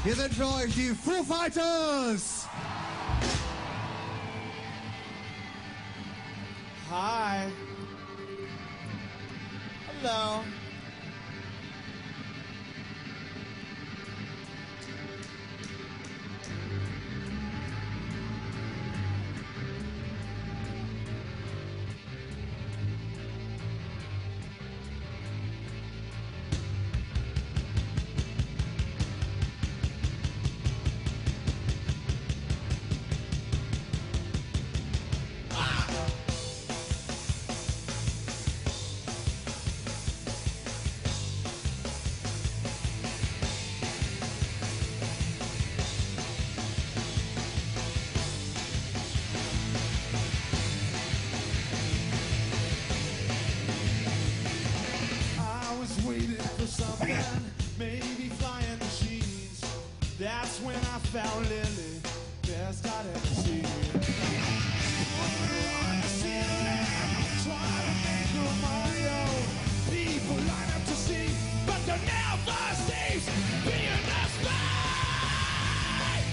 Hier sind für euch die Foo Fighters. Hi. Hello. Something, maybe flying machines. That's when I found Lily, best I'd ever seen. Try to make her my own. People line up to see, but they never cease being the space.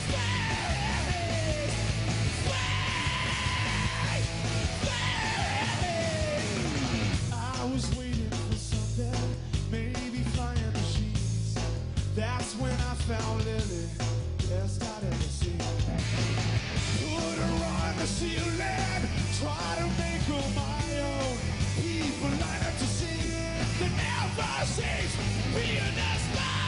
I was waiting for something. Maybe flying machines. That's when I found Lily, best I'd ever seen. Put her on the ceiling, try to make her my own. People line up to see, they never cease being the spy.